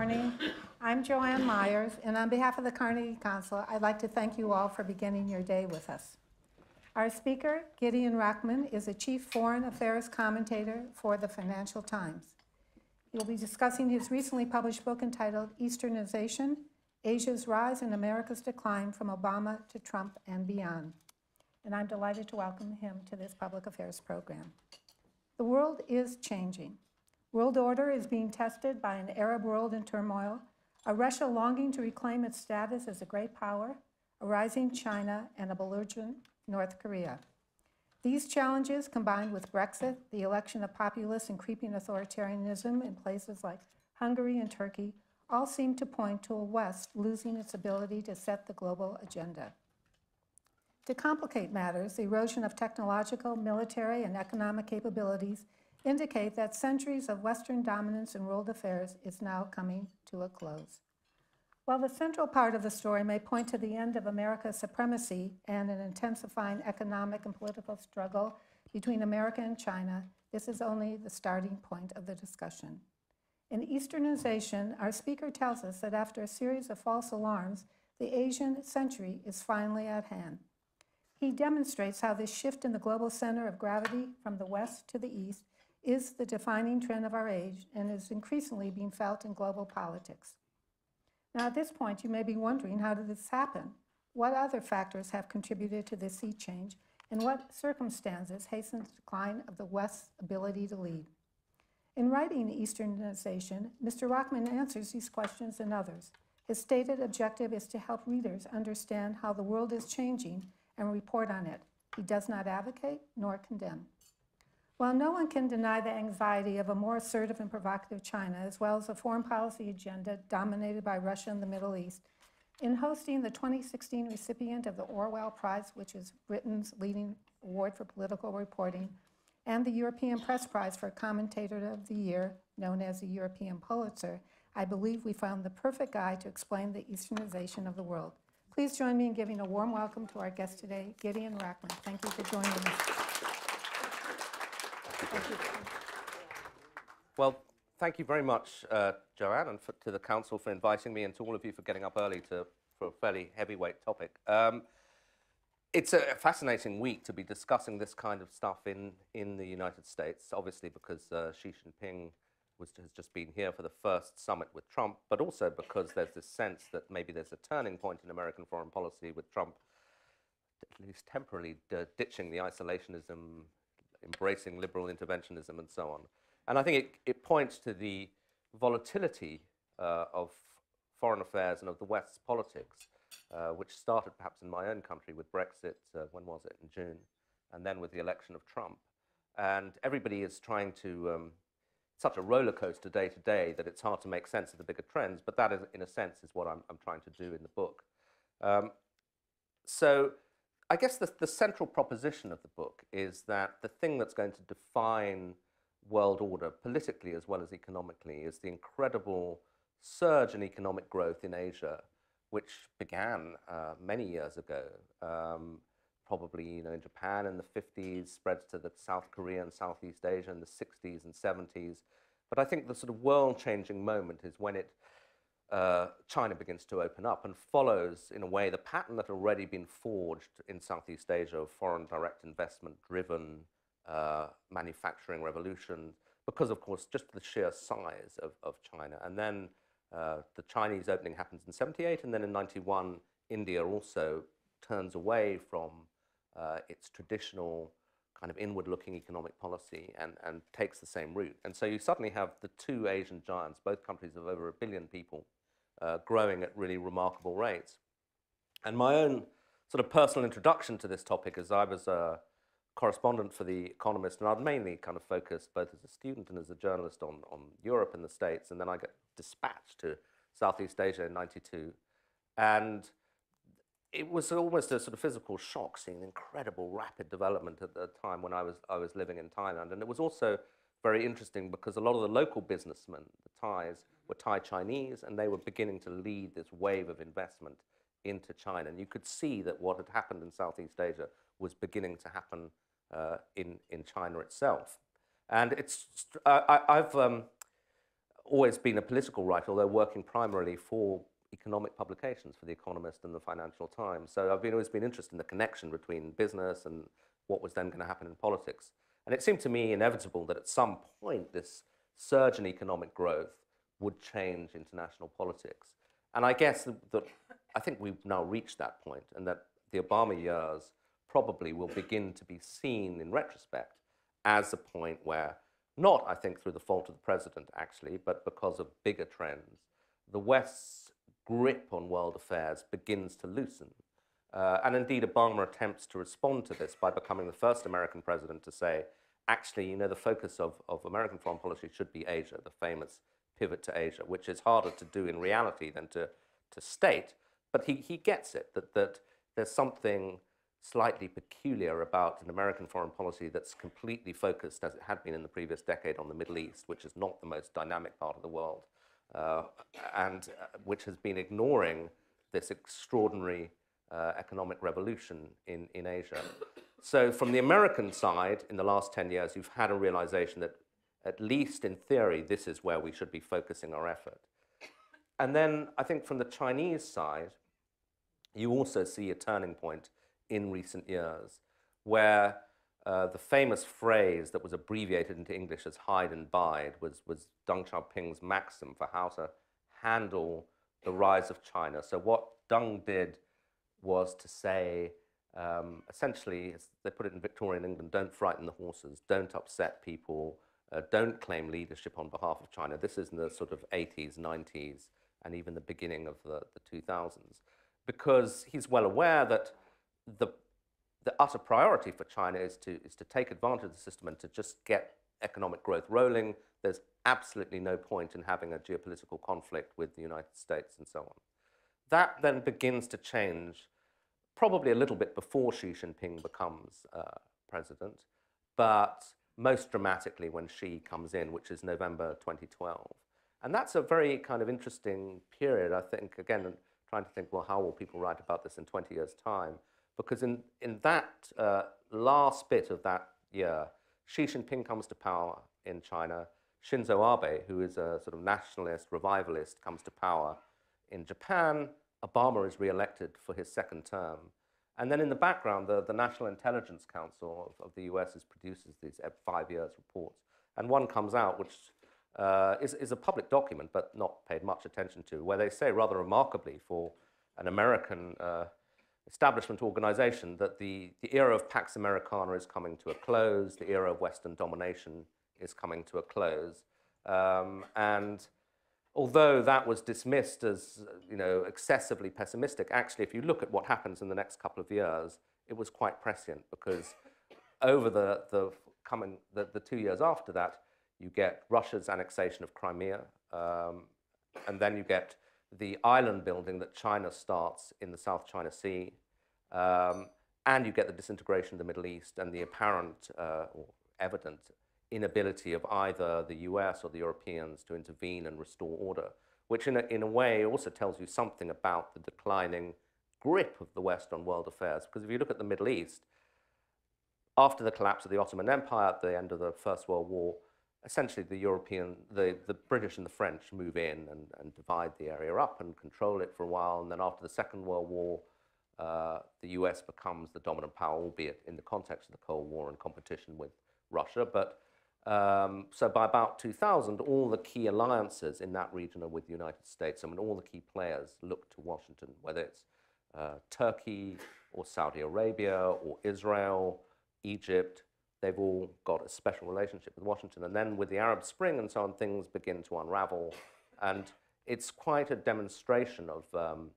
morning. I'm Joanne Myers, and on behalf of the Carnegie Council, I'd like to thank you all for beginning your day with us. Our speaker, Gideon Rachman, is a chief foreign affairs commentator for the Financial Times. He will be discussing his recently published book entitled Easternization, Asia's Rise and America's Decline from Obama to Trump and Beyond. And I'm delighted to welcome him to this public affairs program. The world is changing. World order is being tested by an Arab world in turmoil, a Russia longing to reclaim its status as a great power, a rising China, and a belligerent North Korea. These challenges, combined with Brexit, the election of populists, and creeping authoritarianism in places like Hungary and Turkey, all seem to point to a West losing its ability to set the global agenda. To complicate matters, the erosion of technological, military, and economic capabilities indicate that centuries of Western dominance in world affairs is now coming to a close. While the central part of the story may point to the end of America's supremacy and an intensifying economic and political struggle between America and China, this is only the starting point of the discussion. In Easternization, our speaker tells us that after a series of false alarms, the Asian century is finally at hand. He demonstrates how this shift in the global center of gravity from the West to the East is the defining trend of our age and is increasingly being felt in global politics. Now, at this point, you may be wondering, how did this happen? What other factors have contributed to this sea change, and what circumstances hasten the decline of the West's ability to lead? In writing Easternization, Mr. Rachman answers these questions and others. His stated objective is to help readers understand how the world is changing and report on it. He does not advocate nor condemn. While no one can deny the anxiety of a more assertive and provocative China, as well as a foreign policy agenda dominated by Russia and the Middle East, in hosting the 2016 recipient of the Orwell Prize, which is Britain's leading award for political reporting, and the European Press Prize for Commentator of the Year, known as the European Pulitzer, I believe we found the perfect guide to explain the Easternization of the world. Please join me in giving a warm welcome to our guest today, Gideon Rachman. Thank you for joining us. Thank you. Well, thank you very much, Joanne, and to the Council for inviting me, and to all of you for getting up early for a fairly heavyweight topic. It's a fascinating week to be discussing this kind of stuff in the United States, obviously because Xi Jinping has just been here for the first summit with Trump, but also because there's this sense that maybe there's a turning point in American foreign policy with Trump, at least temporarily, ditching the isolationism, embracing liberal interventionism, and so on. And I think it points to the volatility of foreign affairs and of the West's politics, which started perhaps in my own country with Brexit, when was it, in June, and then with the election of Trump. And everybody is trying to, such a roller coaster day to day that it's hard to make sense of the bigger trends, but that is, in a sense, is what I'm trying to do in the book. So I guess the central proposition of the book is that the thing that's going to define world order, politically as well as economically, is the incredible surge in economic growth in Asia, which began many years ago, probably in Japan in the 50s, spreads to the South Korea and Southeast Asia in the 60s and 70s. But I think the sort of world-changing moment is when China begins to open up and follows, in a way, the pattern that had already been forged in Southeast Asia of foreign direct investment-driven manufacturing revolution, because, of course, just the sheer size of China. And then the Chinese opening happens in '78, and then in '91, India also turns away from its traditional kind of inward-looking economic policy and takes the same route. And so you suddenly have the two Asian giants, both countries of over 1 billion people, growing at really remarkable rates. And my own sort of personal introduction to this topic is I was a correspondent for The Economist, and I'd mainly kind of focused both as a student and as a journalist on Europe and the States, and then I got dispatched to Southeast Asia in '92. And it was almost a sort of physical shock seeing incredible rapid development at the time when I was living in Thailand. And it was also very interesting because a lot of the local businessmen, the Thais, were Thai Chinese, and they were beginning to lead this wave of investment into China. And you could see that what had happened in Southeast Asia was beginning to happen in China itself. And I've always been a political writer, although working primarily for economic publications, for The Economist and the Financial Times. So I've always been interested in the connection between business and what was then going to happen in politics. And it seemed to me inevitable that at some point this surge in economic growth would change international politics. And I guess that I think we've now reached that point, and that the Obama years probably will begin to be seen in retrospect as a point where, not I think through the fault of the president actually, but because of bigger trends, the West's grip on world affairs begins to loosen. And indeed, Obama attempts to respond to this by becoming the first American president to say, actually, the focus of American foreign policy should be Asia, the famous pivot to Asia, which is harder to do in reality than to state. But he gets it, that there's something slightly peculiar about an American foreign policy that's completely focused, as it had been in the previous decade, on the Middle East, which is not the most dynamic part of the world, and which has been ignoring this extraordinary economic revolution in Asia. So from the American side, in the last 10 years, you've had a realization that, at least in theory, this is where we should be focusing our effort. And then I think from the Chinese side, you also see a turning point in recent years where the famous phrase that was abbreviated into English as hide and bide was Deng Xiaoping's maxim for how to handle the rise of China. So what Deng did was to say, essentially, as they put it in Victorian England, don't frighten the horses, don't upset people, don't claim leadership on behalf of China. This is in the sort of 80s, 90s, and even the beginning of the 2000s, because he's well aware that the utter priority for China is to take advantage of the system and to just get economic growth rolling. There's absolutely no point in having a geopolitical conflict with the United States and so on. That then begins to change, probably a little bit before Xi Jinping becomes president, but most dramatically when Xi comes in, which is November 2012. And that's a very kind of interesting period, I think, again, trying to think, well, how will people write about this in 20 years' time? Because in that last bit of that year, Xi Jinping comes to power in China. Shinzo Abe, who is a sort of nationalist, revivalist, comes to power in Japan. Obama is re-elected for his second term. And then in the background, the National Intelligence Council of the US produces these 5 years reports. And one comes out, which is a public document, but not paid much attention to, where they say rather remarkably for an American establishment organization that the era of Pax Americana is coming to a close, the era of Western domination is coming to a close. And although that was dismissed as excessively pessimistic, actually, if you look at what happens in the next couple of years, it was quite prescient, because over the 2 years after that, you get Russia's annexation of Crimea, and then you get the island building that China starts in the South China Sea, and you get the disintegration of the Middle East and the apparent or evident inability of either the US or the Europeans to intervene and restore order, which in a way also tells you something about the declining grip of the West on world affairs. Because if you look at the Middle East, after the collapse of the Ottoman Empire at the end of the First World War, essentially the British and the French move in and divide the area up and control it for a while. And then after the Second World War, the US becomes the dominant power, albeit in the context of the Cold War and competition with Russia. But so by about 2000, all the key alliances in that region are with the United States. I mean, all the key players look to Washington, whether it's Turkey or Saudi Arabia or Israel, Egypt. They've all got a special relationship with Washington. And then with the Arab Spring and so on, things begin to unravel. And it's quite a demonstration of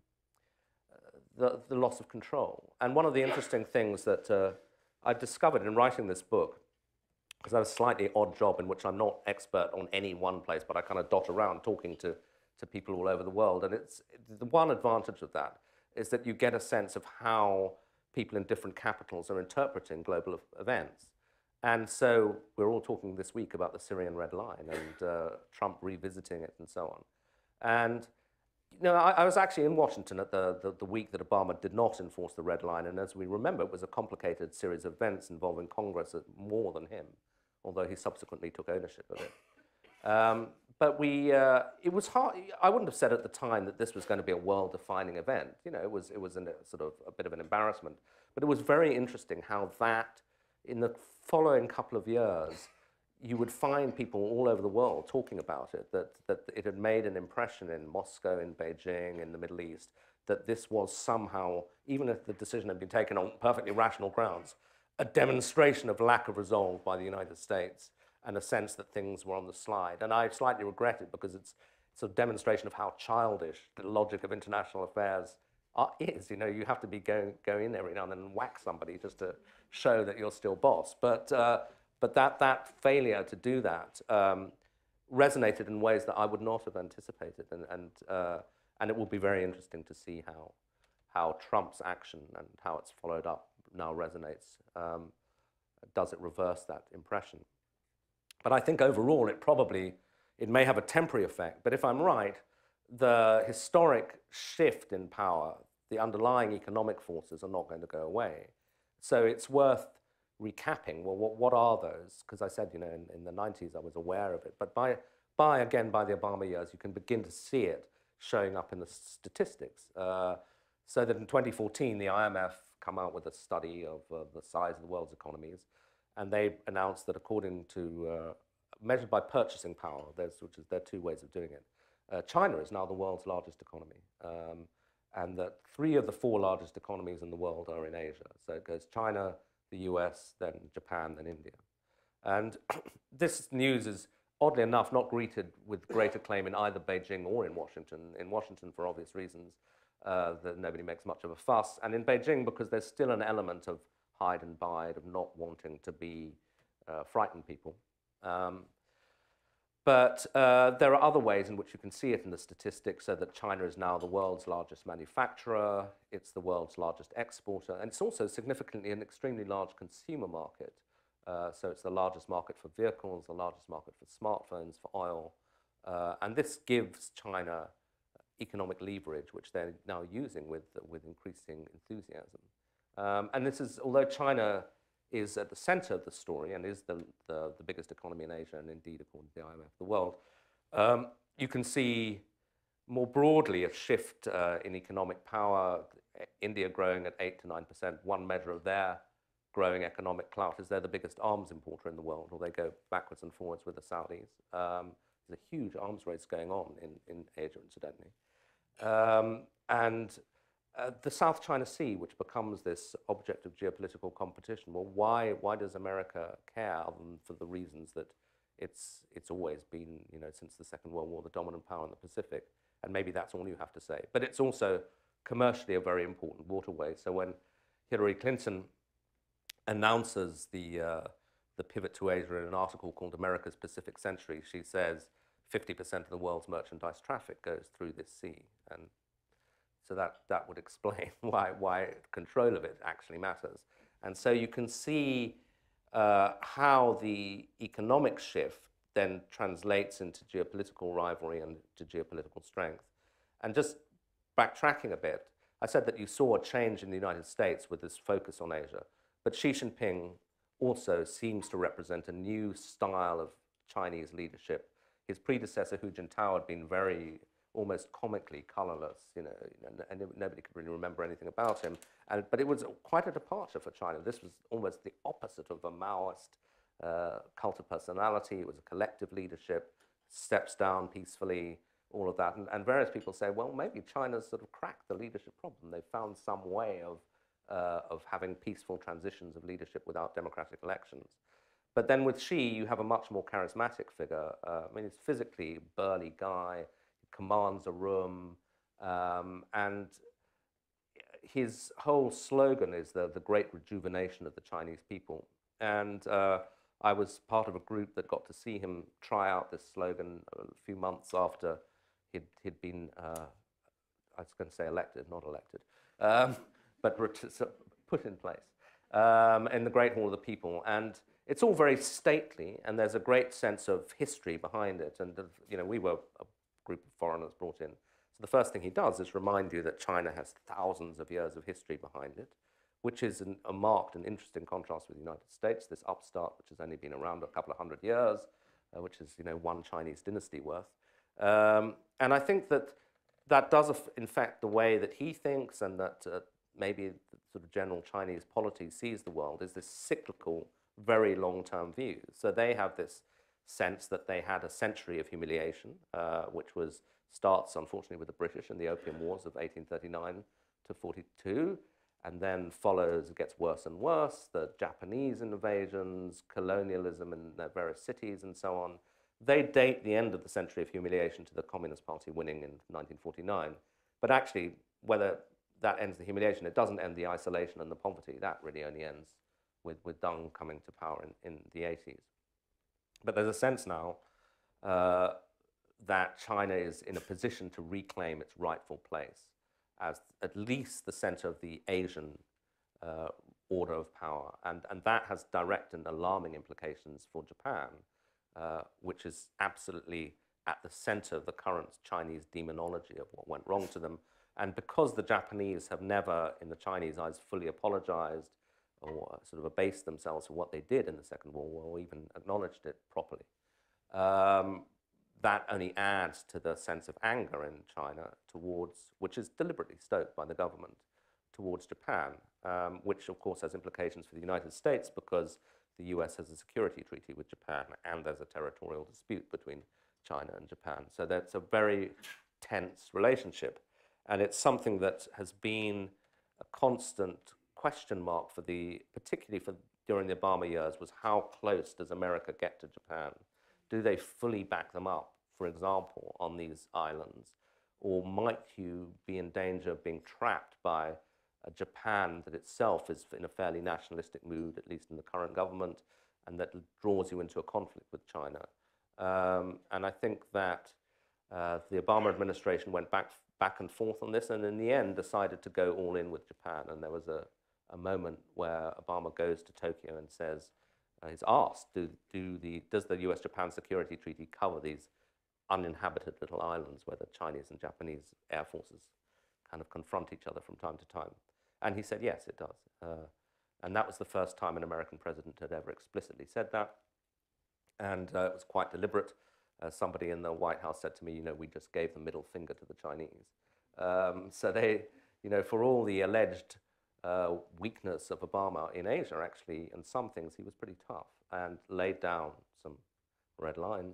the loss of control. And one of the interesting things that I discovered in writing this book, because I have a slightly odd job in which I'm not expert on any one place, but I kind of dot around talking to people all over the world. And the one advantage of that is that you get a sense of how people in different capitals are interpreting global events. And so we're all talking this week about the Syrian Red Line and Trump revisiting it and so on. And I was actually in Washington at the week that Obama did not enforce the Red Line. And as we remember, it was a complicated series of events involving Congress more than him, although he subsequently took ownership of it. But it was hard. I wouldn't have said at the time that this was going to be a world-defining event. You know, it was sort of a bit of an embarrassment. But it was very interesting how that, in the following couple of years, you would find people all over the world talking about it, that it had made an impression in Moscow, in Beijing, in the Middle East, that this was somehow, even if the decision had been taken on perfectly rational grounds, a demonstration of lack of resolve by the United States and a sense that things were on the slide. And I slightly regret it because it's a demonstration of how childish the logic of international affairs is. You know, you have to be go in every now and then and whack somebody just to show that you're still boss. But that failure to do that resonated in ways that I would not have anticipated. And it will be very interesting to see how Trump's action and how it's followed up now resonates. Does it reverse that impression? But I think overall it may have a temporary effect. But if I'm right, the historic shift in power, the underlying economic forces are not going to go away. So it's worth recapping. Well, what are those? Because I said, you know, in the 90s I was aware of it. But by the Obama years, you can begin to see it showing up in the statistics. So that in 2014, the IMF come out with a study of the size of the world's economies. And they announced that according to, measured by purchasing power, there are two ways of doing it. China is now the world's largest economy. And that 3 of the 4 largest economies in the world are in Asia. So it goes China, the US, then Japan, then India. And this news is, oddly enough, not greeted with great acclaim in either Beijing or in Washington. In Washington, for obvious reasons, that nobody makes much of a fuss. And in Beijing, because there's still an element of hide and bide, of not wanting to frighten people. But there are other ways in which you can see it in the statistics, so that China is now the world's largest manufacturer, it's the world's largest exporter, and it's also significantly an extremely large consumer market. So it's the largest market for vehicles, the largest market for smartphones, for oil, and this gives China economic leverage, which they're now using with increasing enthusiasm. And this is, although China is at the center of the story and is the biggest economy in Asia, and indeed, according to the IMF, the world, you can see more broadly a shift in economic power. India growing at 8 to 9%. One measure of their growing economic clout is they're the biggest arms importer in the world, or they go backwards and forwards with the Saudis. There's a huge arms race going on in Asia, incidentally. The South China Sea, which becomes this object of geopolitical competition, well, why does America care, other than for the reasons that it's always been, you know, since the Second World War, the dominant power in the Pacific, and maybe that's all you have to say. But it's also commercially a very important waterway. So when Hillary Clinton announces the pivot to Asia in an article called America's Pacific Century, she says 50% of the world's merchandise traffic goes through this sea. And so that would explain why control of it actually matters. And so you can see how the economic shift then translates into geopolitical rivalry and to geopolitical strength. And just backtracking a bit, I said that you saw a change in the United States with this focus on Asia, but Xi Jinping also seems to represent a new style of Chinese leadership. His predecessor, Hu Jintao, had been very almost comically colorless, you know, and nobody could really remember anything about him. But it was quite a departure for China. This was almost the opposite of a Maoist cult of personality. It was a collective leadership, steps down peacefully, all of that. And various people say, well, maybe China's sort of cracked the leadership problem. They've found some way of having peaceful transitions of leadership without democratic elections. But then with Xi, you have a much more charismatic figure. I mean, he's physically a burly guy, commands a room, and his whole slogan is the great rejuvenation of the Chinese people. And I was part of a group that got to see him try out this slogan a few months after he'd been, I was going to say elected, not elected, but put in place in the Great Hall of the People. And it's all very stately, and there's a great sense of history behind it. And you know, we were a group of foreigners brought in. So the first thing he does is remind you that China has thousands of years of history behind it, which is a marked and interesting contrast with the United States, this upstart which has only been around a couple of hundred years, which is, one Chinese dynasty worth. And I think that that does infect the way that he thinks, and that maybe the sort of general Chinese polity sees the world, is this cyclical, very long-term view. So they have this sense that they had a century of humiliation, which starts, unfortunately, with the British and the Opium Wars of 1839 to 42, and then follows, it gets worse and worse, the Japanese invasions, colonialism in their various cities, and so on. They date the end of the century of humiliation to the Communist Party winning in 1949. But actually, whether that ends the humiliation, it doesn't end the isolation and the poverty. That really only ends with Deng coming to power in the 80s. But there's a sense now that China is in a position to reclaim its rightful place as at least the center of the Asian order of power. And that has direct and alarming implications for Japan, which is absolutely at the center of the current Chinese demonology of what went wrong to them. And because the Japanese have never, in the Chinese eyes, fully apologized or sort of abased themselves for what they did in the Second World War, or even acknowledged it properly, that only adds to the sense of anger in China which is deliberately stoked by the government, towards Japan, which of course has implications for the United States because the US has a security treaty with Japan and there's a territorial dispute between China and Japan. So that's a very tense relationship. And it's something that has been a constant question mark particularly during the Obama years, was how close does America get to Japan? Do they fully back them up, for example, on these islands? Or might you be in danger of being trapped by a Japan that itself is in a fairly nationalistic mood, at least in the current government, and that draws you into a conflict with China? And I think that the Obama administration went back and forth on this, and in the end decided to go all in with Japan. And there was a moment where Obama goes to Tokyo and says, he's asked, does the US-Japan Security Treaty cover these uninhabited little islands where the Chinese and Japanese air forces kind of confront each other from time to time? And he said, yes, it does. And that was the first time an American president had ever explicitly said that. And it was quite deliberate. Somebody in the White House said to me, we just gave the middle finger to the Chinese. So they, for all the alleged weakness of Obama in Asia, actually, in some things, he was pretty tough and laid down some red lines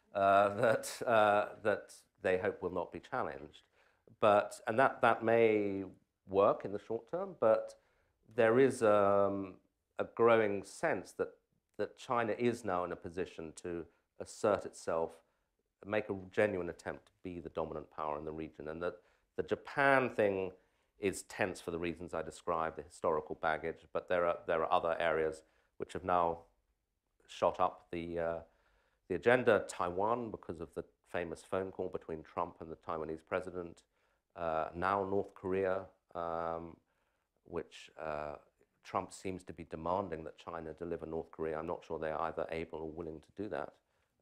that they hope will not be challenged. And that may work in the short term, but there is a growing sense that China is now in a position to assert itself, make a genuine attempt to be the dominant power in the region, and that the Japan thing is tense for the reasons I described, the historical baggage, but there are other areas which have now shot up the agenda. Taiwan, because of the famous phone call between Trump and the Taiwanese president. Now North Korea, which Trump seems to be demanding that China deliver North Korea. I'm not sure they're either able or willing to do that.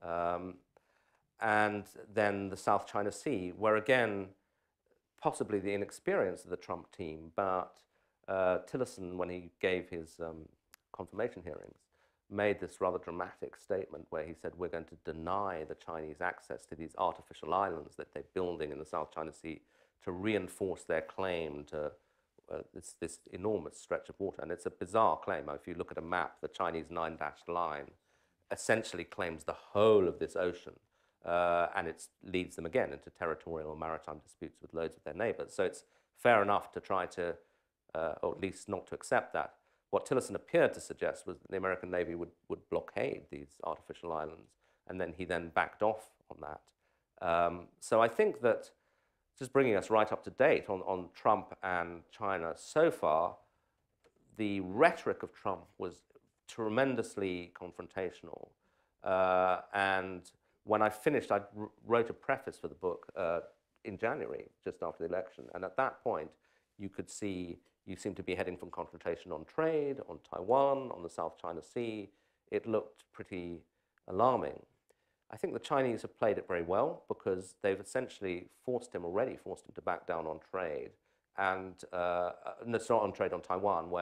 And then the South China Sea, where again, possibly the inexperience of the Trump team, but Tillerson, when he gave his confirmation hearings, made this rather dramatic statement where he said, we're going to deny the Chinese access to these artificial islands that they're building in the South China Sea to reinforce their claim to this enormous stretch of water. And it's a bizarre claim. If you look at a map, the Chinese 9-dashed line essentially claims the whole of this ocean. And it leads them again into territorial and maritime disputes with loads of their neighbors. So it's fair enough to try to, or at least not to accept that. What Tillerson appeared to suggest was that the American Navy would blockade these artificial islands, and then he backed off on that. So I think that, just bringing us right up to date on Trump and China, so far, the rhetoric of Trump was tremendously confrontational. And when I finished, I wrote a preface for the book in January, just after the election. And at that point, you could see you seem to be heading from confrontation on trade, on Taiwan, on the South China Sea. It looked pretty alarming. I think the Chinese have played it very well because they've essentially forced him to back down on trade. And it's not on trade on Taiwan, where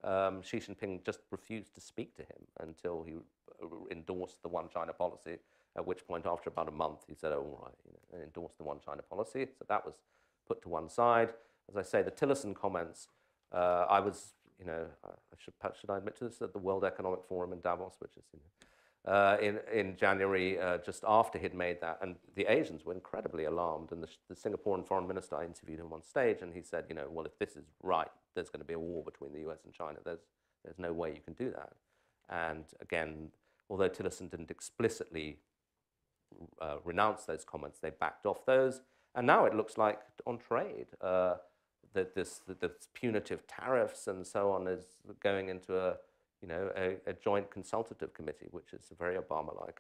Xi Jinping just refused to speak to him until he endorsed the one China policy, at which point, after about a month, he said, oh, all right, and endorsed the one China policy. So that was put to one side. As I say, the Tillerson comments, I was, should I admit to this, at the World Economic Forum in Davos, which is in January, just after he'd made that. And the Asians were incredibly alarmed. And the Singaporean foreign minister, I interviewed him on stage, and he said, well, if this is right, there's going to be a war between the US and China. There's no way you can do that. And again, although Tillerson didn't explicitly renounce those comments, they backed off those. And now it looks like on trade, that this punitive tariffs and so on is going into a joint consultative committee, which is very Obama-like.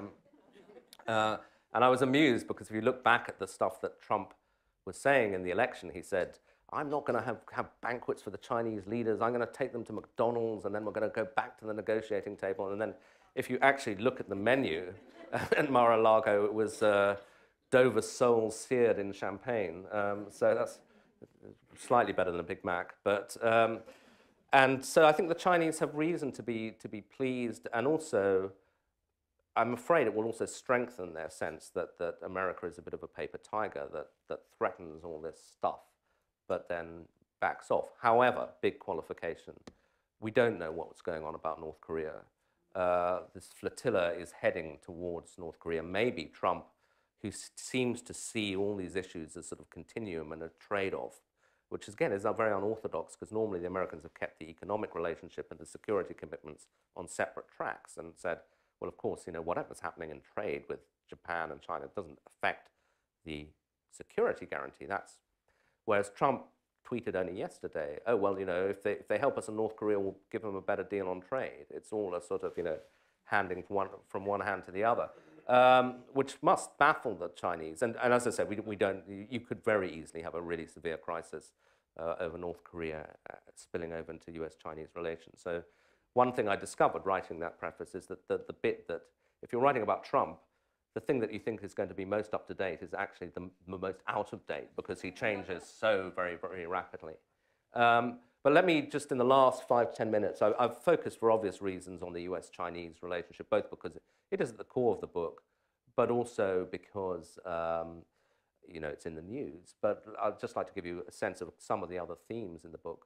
And I was amused because if you look back at the stuff that Trump was saying in the election, he said, I'm not going to have banquets for the Chinese leaders. I'm going to take them to McDonald's, and then we're going to go back to the negotiating table. And then if you actually look at the menu at Mar-a-Lago, it was Dover sole seared in champagne. So that's slightly better than a Big Mac. But, and so I think the Chinese have reason to be pleased, and also I'm afraid it will also strengthen their sense that America is a bit of a paper tiger that threatens all this stuff, but then backs off. However, big qualification, we don't know what's going on about North Korea. This flotilla is heading towards North Korea. Maybe Trump, who seems to see all these issues as sort of continuum and a trade-off, which again is very unorthodox, because normally the Americans have kept the economic relationship and the security commitments on separate tracks and said, well, of course, whatever's happening in trade with Japan and China doesn't affect the security guarantee. Whereas Trump tweeted only yesterday, oh, well, if they help us in North Korea, we'll give them a better deal on trade. It's all a sort of, handing from one hand to the other, which must baffle the Chinese. And as I said, you could very easily have a really severe crisis over North Korea spilling over into US-Chinese relations. So one thing I discovered writing that preface is that the bit that, if you're writing about Trump, the thing that you think is going to be most up to date is actually the most out of date, because he changes so very, very rapidly. But let me just, in the last 5-10 minutes, I've focused for obvious reasons on the US-Chinese relationship, both because it is at the core of the book, but also because it's in the news. But I'd just like to give you a sense of some of the other themes in the book.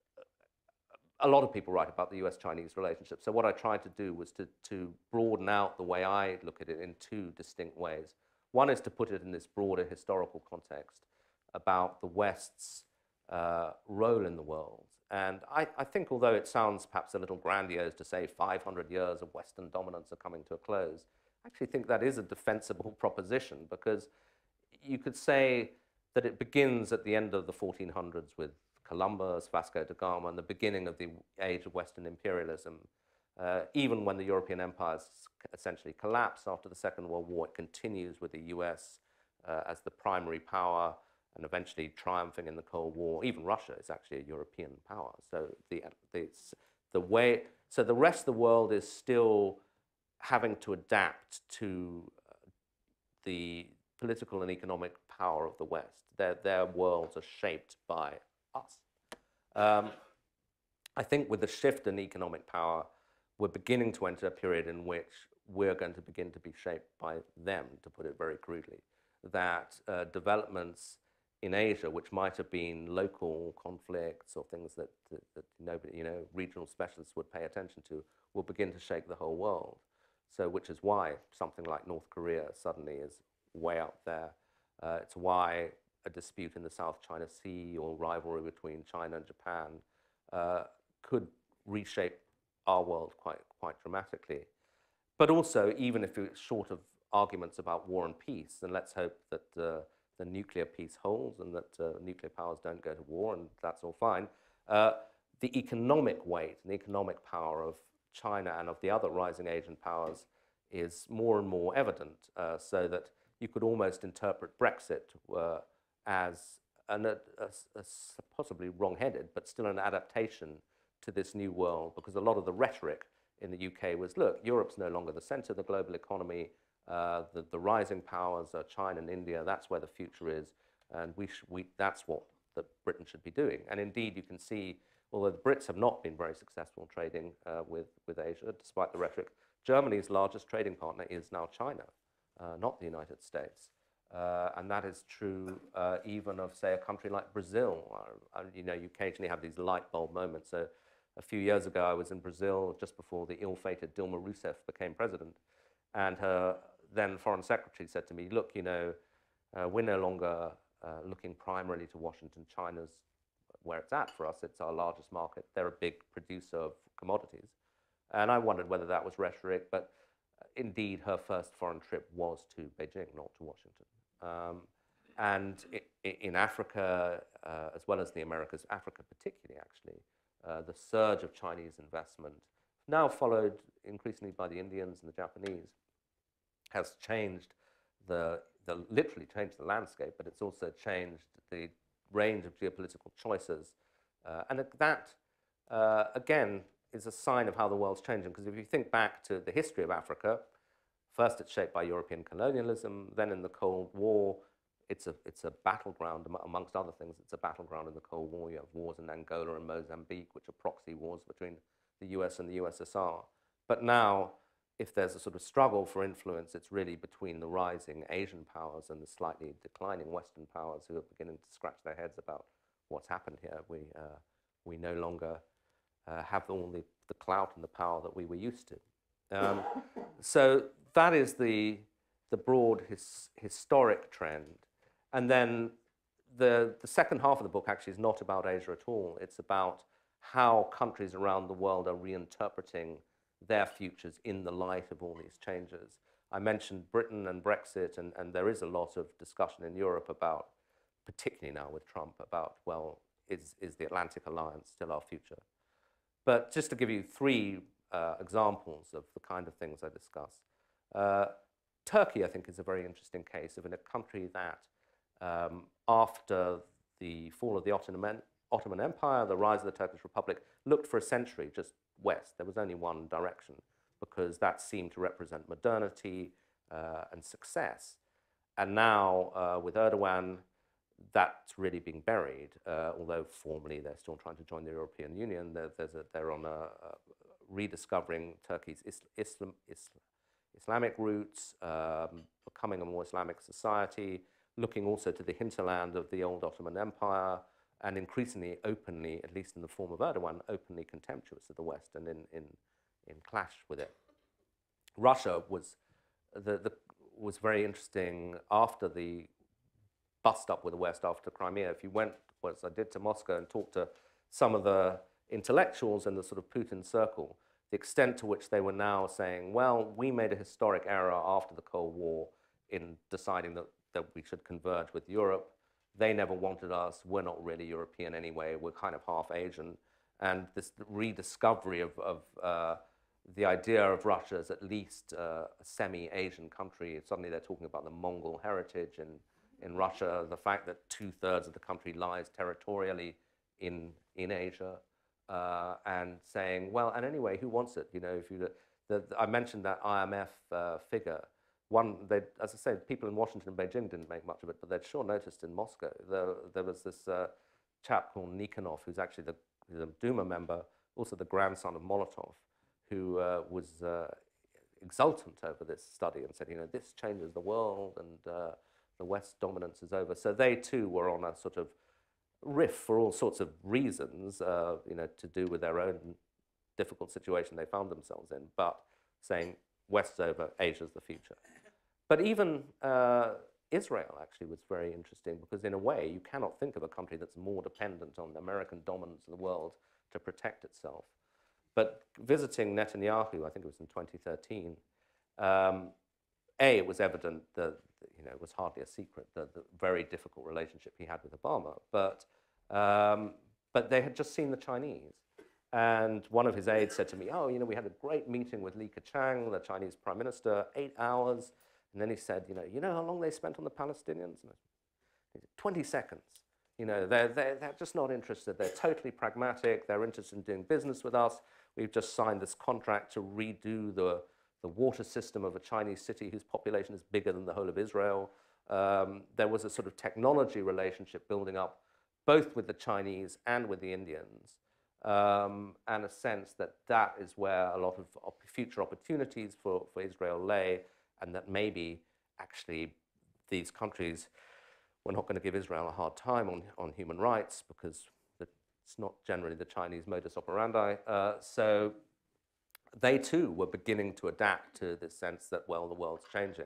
A lot of people write about the US-Chinese relationship. So what I tried to do was to broaden out the way I look at it in two distinct ways. One is to put it in this broader historical context about the West's role in the world. And I think, although it sounds perhaps a little grandiose to say 500 years of Western dominance are coming to a close, I actually think that is a defensible proposition, because you could say that it begins at the end of the 1400s with Columbus, Vasco da Gama, and the beginning of the age of Western imperialism. Even when the European empires essentially collapse after the Second World War, it continues with the US as the primary power, and eventually triumphing in the Cold War. Even Russia is actually a European power. So the rest of the world is still having to adapt to the political and economic power of the West. Their worlds are shaped by us. I think with the shift in economic power, we're beginning to enter a period in which we're going to begin to be shaped by them, to put it very crudely. That developments in Asia, which might have been local conflicts or things that nobody, regional specialists would pay attention to, will begin to shake the whole world. So, which is why something like North Korea suddenly is way up there. It's why a dispute in the South China Sea or rivalry between China and Japan could reshape our world quite dramatically. But also, even if it's short of arguments about war and peace, and let's hope that the nuclear peace holds and that nuclear powers don't go to war, and that's all fine, the economic weight and the economic power of China and of the other rising Asian powers is more and more evident, so that you could almost interpret Brexit as possibly wrong-headed, but still an adaptation to this new world, because a lot of the rhetoric in the UK was, look, Europe's no longer the center of the global economy, the rising powers are China and India, that's where the future is, and that's what Britain should be doing. And indeed, you can see although the Brits have not been very successful trading with Asia, despite the rhetoric. Germany's largest trading partner is now China, not the United States. And that is true even of, say, a country like Brazil. You know, you occasionally have these light bulb moments. So a few years ago, I was in Brazil just before the ill-fated Dilma Rousseff became president. And her then foreign secretary said to me, look, you know, we're no longer looking primarily to Washington. China's where it's at for us. It's our largest market. They're a big producer of commodities. And I wondered whether that was rhetoric, but indeed, her first foreign trip was to Beijing, not to Washington. And in Africa, as well as the Americas, Africa particularly, actually, the surge of Chinese investment, now followed increasingly by the Indians and the Japanese, has changed literally changed the landscape, but it's also changed the range of geopolitical choices. And that, again, is a sign of how the world's changing. Because if you think back to the history of Africa, first it's shaped by European colonialism, then in the Cold War, it's a battleground, amongst other things, it's a battleground in the Cold War. You have wars in Angola and Mozambique, which are proxy wars between the US and the USSR. But now, if there's a sort of struggle for influence, it's really between the rising Asian powers and the slightly declining Western powers who are beginning to scratch their heads about what's happened here. We no longer have all the clout and the power that we were used to. So that is the broad historic trend. And then the second half of the book actually is not about Asia at all. It's about how countries around the world are reinterpreting their futures in the light of all these changes. I mentioned Britain and Brexit, and there is a lot of discussion in Europe about, particularly now with Trump, about, well, is the Atlantic Alliance still our future? But just to give you three examples of the kind of things I discuss. Turkey, I think, is a very interesting case of a country that, after the fall of the Ottoman Empire, the rise of the Turkish Republic, looked for a century just west. There was only one direction, because that seemed to represent modernity and success. And now, with Erdogan, that's really being buried, although formally they're still trying to join the European Union. They're on rediscovering Turkey's Islamic roots, becoming a more Islamic society, looking also to the hinterland of the old Ottoman Empire, and increasingly openly, at least in the form of Erdogan, openly contemptuous of the West and in clash with it. Russia was very interesting after the bust-up with the West after Crimea. If you went, as I did, to Moscow and talked to some of the intellectuals in the sort of Putin circle, the extent to which they were now saying, well, we made a historic error after the Cold War in deciding that we should converge with Europe. They never wanted us. We're not really European anyway. We're kind of half Asian. And this rediscovery of the idea of Russia as at least a semi-Asian country. Suddenly they're talking about the Mongol heritage in Russia, the fact that 2/3 of the country lies territorially in Asia, and saying, well, and anyway, who wants it? You know, if you, I mentioned that IMF figure. As I said, people in Washington and Beijing didn't make much of it, but they'd sure noticed in Moscow. There was this chap called Nikonov, who's actually the Duma member, also the grandson of Molotov, who was exultant over this study and said, you know, this changes the world and the West's dominance is over. So they too were on a sort of riff for all sorts of reasons, you know, to do with their own difficult situation they found themselves in, but saying West's over, Asia's the future. But even Israel actually was very interesting, because in a way you cannot think of a country that's more dependent on American dominance of the world to protect itself. But visiting Netanyahu, I think it was in 2013, it was evident that, you know, it was hardly a secret, the very difficult relationship he had with Obama, but they had just seen the Chinese. And one of his aides said to me, oh, you know, we had a great meeting with Li Keqiang, the Chinese prime minister, 8 hours. And then he said, you know how long they spent on the Palestinians? And I said, 20 seconds. You know, they're just not interested. They're totally pragmatic. They're interested in doing business with us. We've just signed this contract to redo the water system of a Chinese city whose population is bigger than the whole of Israel. There was a sort of technology relationship building up, both with the Chinese and with the Indians. and a sense that that is where a lot of future opportunities for Israel lay, and that maybe actually these countries were not going to give Israel a hard time on human rights because it's not generally the Chinese modus operandi. So they too were beginning to adapt to this sense that, well, the world's changing.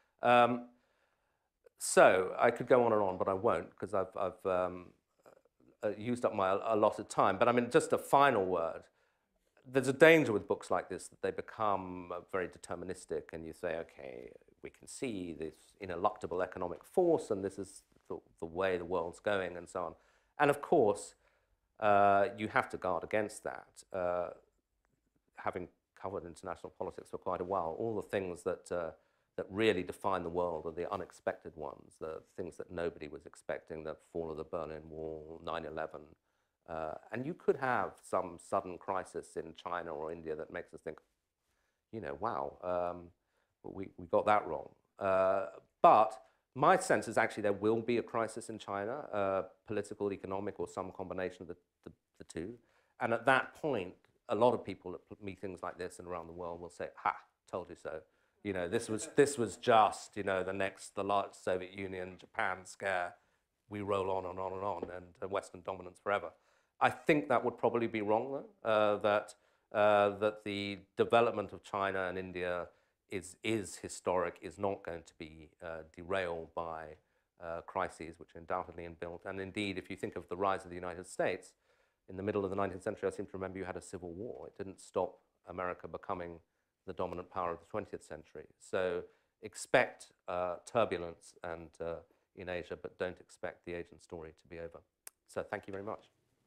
So I could go on, but I won't because I've used up my allotted time. But I mean, just a final word. There's a danger with books like this that they become very deterministic, and you say, okay, we can see this ineluctable economic force, and this is the way the world's going, and so on. And of course, you have to guard against that. Having covered international politics for quite a while, all the things that really define the world are the unexpected ones, the things that nobody was expecting, the fall of the Berlin Wall, 9/11. And you could have some sudden crisis in China or India that makes us think, you know, wow, we got that wrong. But my sense is actually there will be a crisis in China, political, economic, or some combination of the two. And at that point, a lot of people at meetings like this and around the world will say, ha, told you so. You know, this was just, you know, the large Soviet Union, Japan scare. We roll on and on and on, and Western dominance forever. I think that would probably be wrong, though. That the development of China and India is historic, is not going to be derailed by crises, which are undoubtedly inbuilt. And indeed, if you think of the rise of the United States, in the middle of the 19th century, I seem to remember you had a civil war. It didn't stop America becoming the dominant power of the 20th century. So expect turbulence in Asia, but don't expect the Asian story to be over. So thank you very much.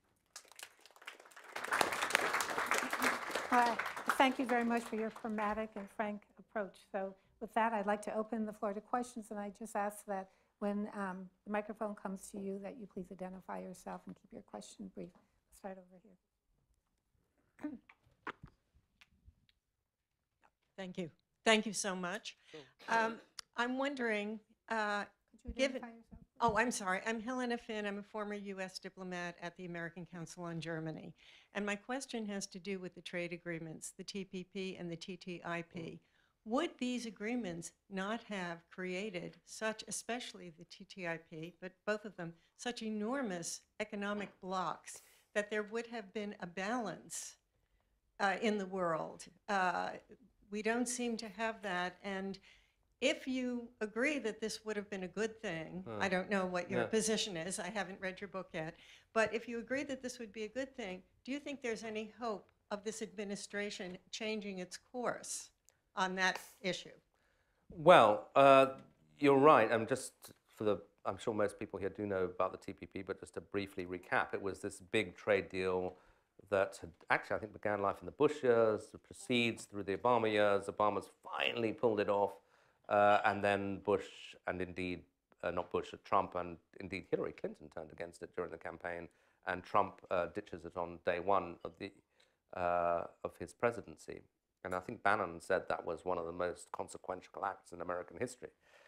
Thank you very much for your pragmatic and frank approach. So with that, I'd like to open the floor to questions, and I just ask that when the microphone comes to you, that you please identify yourself and keep your question brief. Start over here. Thank you. Thank you so much. I'm wondering, Could you identify yourself? Oh, I'm sorry. I'm Helena Finn. I'm a former U.S. diplomat at the American Council on Germany. And my question has to do with the trade agreements, the TPP and the TTIP. Would these agreements not have created such, especially the TTIP, but both of them, such enormous economic blocks that there would have been a balance in the world? We don't seem to have that. And if you agree that this would have been a good thing, I don't know what your position is, I haven't read your book yet, but if you agree that this would be a good thing, do you think there's any hope of this administration changing its course on that issue? Well, you're right. I'm sure most people here do know about the TPP, but just to briefly recap, it was this big trade deal that had actually, I think, began life in the Bush years, proceeds through the Obama years. Obama's finally pulled it off. And then Bush, and indeed, not Bush, Trump, and indeed Hillary Clinton turned against it during the campaign, and Trump ditches it on day one of his presidency. And I think Bannon said that was one of the most consequential acts in American history.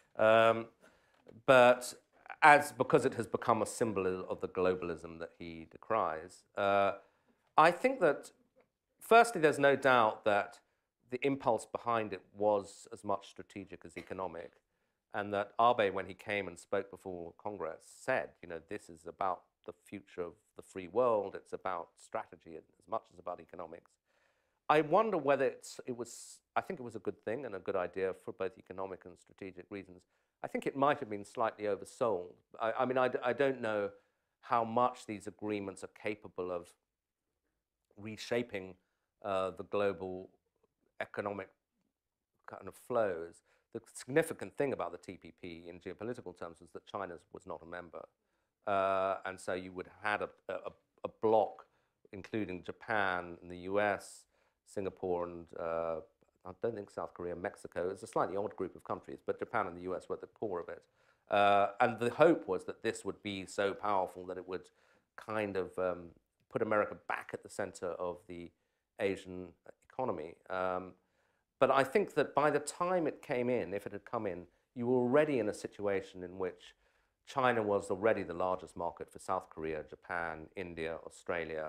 But because it has become a symbol of the globalism that he decries, I think that, firstly, there's no doubt that the impulse behind it was as much strategic as economic, and that Abe, when he came and spoke before Congress, said, you know, this is about the future of the free world, it's about strategy as much as about economics. I wonder whether I think it was a good thing and a good idea for both economic and strategic reasons. I think it might have been slightly oversold. I mean, I don't know how much these agreements are capable of reshaping the global economic kind of flows. The significant thing about the TPP in geopolitical terms was that China was not a member. And so you would have had a bloc, including Japan and the US, Singapore, and I don't think South Korea, Mexico. It's a slightly odd group of countries, but Japan and the US were at the core of it. And the hope was that this would be so powerful that it would kind of put America back at the center of the Asian economy. But I think that by the time it came in, if it had come in, you were already in a situation in which China was already the largest market for South Korea, Japan, India, Australia,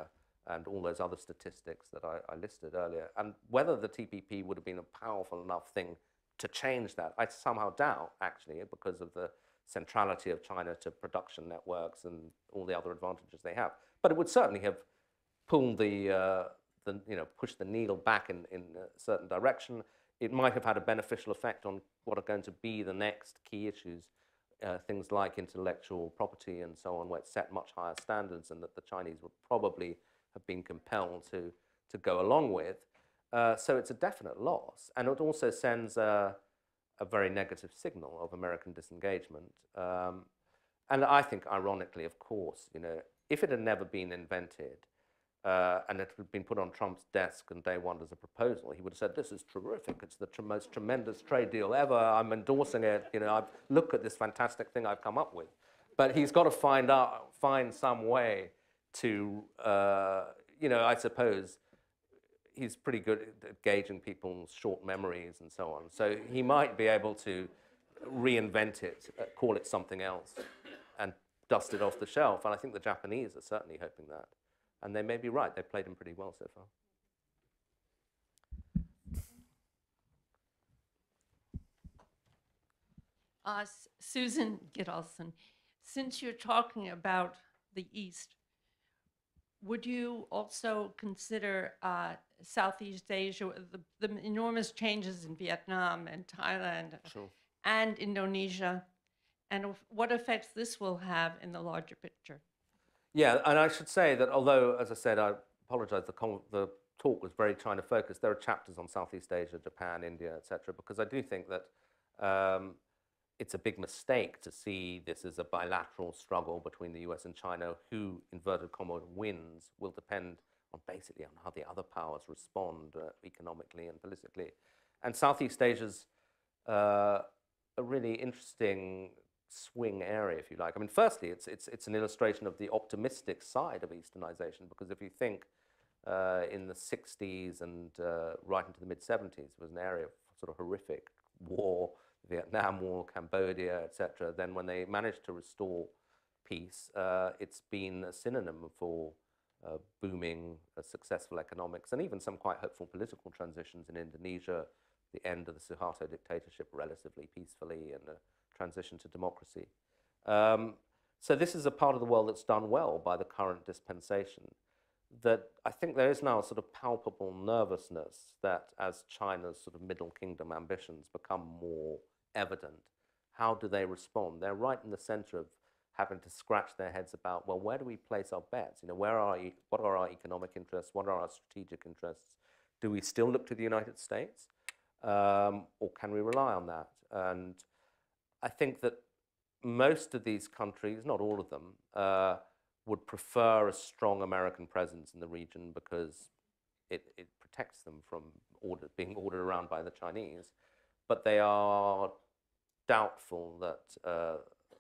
and all those other statistics that I listed earlier. And whether the TPP would have been a powerful enough thing to change that, I somehow doubt, actually, because of the centrality of China to production networks and all the other advantages they have. But it would certainly have pulled pushed the needle back in a certain direction. It might have had a beneficial effect on what are going to be the next key issues, things like intellectual property and so on, where it set much higher standards and that the Chinese would probably have been compelled to go along with. So it's a definite loss. And it also sends a very negative signal of American disengagement. And I think, ironically, of course, if it had never been invented, and it had been put on Trump's desk on day one as a proposal, he would have said, "This is terrific. It's the most tremendous trade deal ever. I'm endorsing it. Look at this fantastic thing I've come up with." But he's got to find some way to, I suppose, he's pretty good at gauging people's short memories and so on. So he might be able to reinvent it, call it something else, and dust it off the shelf. And I think the Japanese are certainly hoping that. And they may be right. They've played him pretty well so far. Susan Gidelson, since you're talking about the East, would you also consider Southeast Asia, the enormous changes in Vietnam and Thailand and Indonesia, and what effects this will have in the larger picture? Yeah, and I should say that although, as I said, I apologize, the talk was very China-focused, there are chapters on Southeast Asia, Japan, India, etc., because I do think that it's a big mistake to see this as a bilateral struggle between the US and China. Who, inverted commas, wins will depend basically on how the other powers respond economically and politically. And Southeast Asia's a really interesting swing area, if you like. I mean, firstly, it's an illustration of the optimistic side of Easternization, because if you think in the 60s and right into the mid-70s, it was an area of sort of horrific war, Vietnam War, Cambodia, etc. Then when they managed to restore peace, it's been a synonym for booming, successful economics, and even some quite hopeful political transitions in Indonesia, the end of the Suharto dictatorship relatively peacefully, and a transition to democracy. So this is a part of the world that's done well by the current dispensation. That I think there is now a sort of palpable nervousness that as China's sort of Middle Kingdom ambitions become more evident, how do they respond? They're right in the center of having to scratch their heads about, well, where do we place our bets? What are our economic interests? What are our strategic interests? Do we still look to the United States? Or can we rely on that? And I think that most of these countries, not all of them, would prefer a strong American presence in the region because it protects them from being ordered around by the Chinese. But they are doubtful that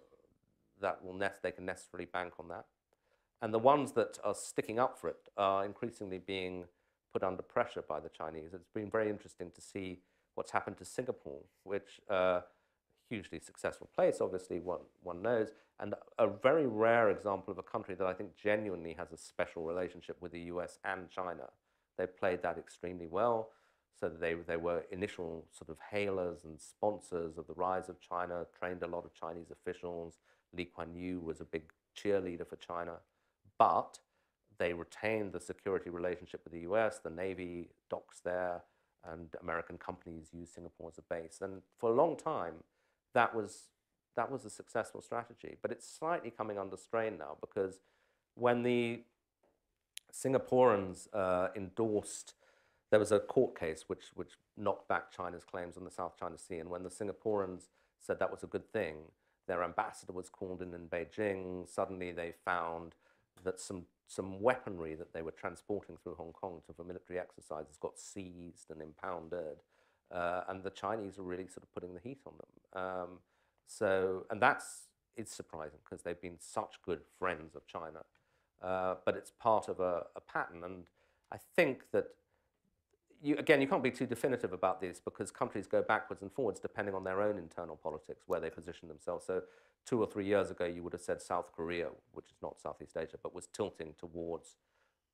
they can necessarily bank on that. And the ones that are sticking up for it are increasingly being put under pressure by the Chinese. It's been very interesting to see what's happened to Singapore, which hugely successful place, obviously, one knows, and a very rare example of a country that I think genuinely has a special relationship with the US and China. They played that extremely well, so that they were initial sort of hailers and sponsors of the rise of China, trained a lot of Chinese officials. Lee Kuan Yew was a big cheerleader for China, but they retained the security relationship with the US, the Navy docks there, and American companies use Singapore as a base. And for a long time, that was a successful strategy. But it's slightly coming under strain now, because when the Singaporeans endorsed, there was a court case which knocked back China's claims on the South China Sea, and when the Singaporeans said that was a good thing, their ambassador was called in Beijing. Suddenly they found that some weaponry that they were transporting through Hong Kong for military exercises got seized and impounded. And the Chinese are really sort of putting the heat on them. And it's surprising, because they've been such good friends of China. But it's part of a pattern. And I think that, you can't be too definitive about this, because countries go backwards and forwards depending on their own internal politics, where they position themselves. So 2 or 3 years ago, you would have said South Korea, which is not Southeast Asia, but was tilting towards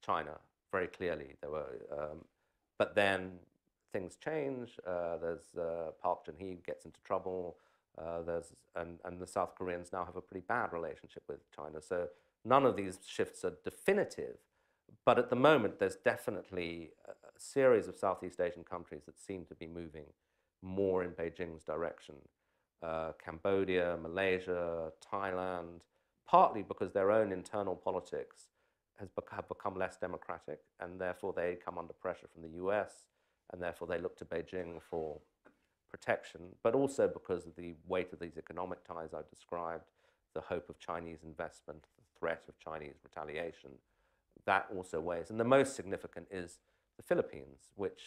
China very clearly. There were, but then things change. There's Park Geun-hye gets into trouble. And the South Koreans now have a pretty bad relationship with China. So none of these shifts are definitive. But at the moment, there's definitely a series of Southeast Asian countries that seem to be moving more in Beijing's direction. Cambodia, Malaysia, Thailand, partly because their own internal politics have become less democratic, and therefore they come under pressure from the US, and therefore they look to Beijing for protection, but also because of the weight of these economic ties I've described, the hope of Chinese investment, the threat of Chinese retaliation. That also weighs. And the most significant is the Philippines, which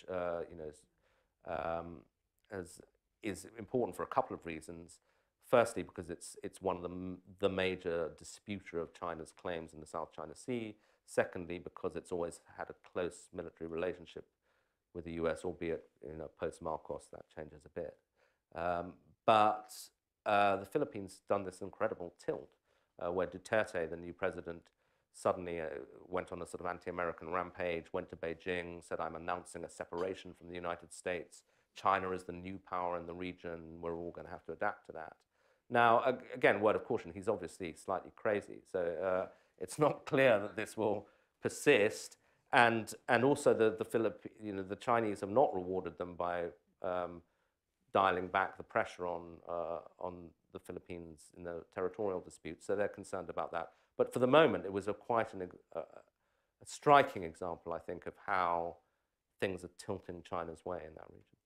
is important for a couple of reasons. Firstly, because it's one of the major disputer of China's claims in the South China Sea. Secondly, because it's always had a close military relationship with the US, albeit post-Marcos that changes a bit. But the Philippines done this incredible tilt where Duterte, the new president, suddenly went on a sort of anti-American rampage, went to Beijing, said, I'm announcing a separation from the United States. China is the new power in the region. We're all going to have to adapt to that. Now, again, word of caution, he's obviously slightly crazy. So it's not clear that this will persist. And also the Chinese have not rewarded them by dialing back the pressure on the Philippines in the territorial dispute. So they're concerned about that. But for the moment, it was quite a striking example, I think, of how things are tilting China's way in that region.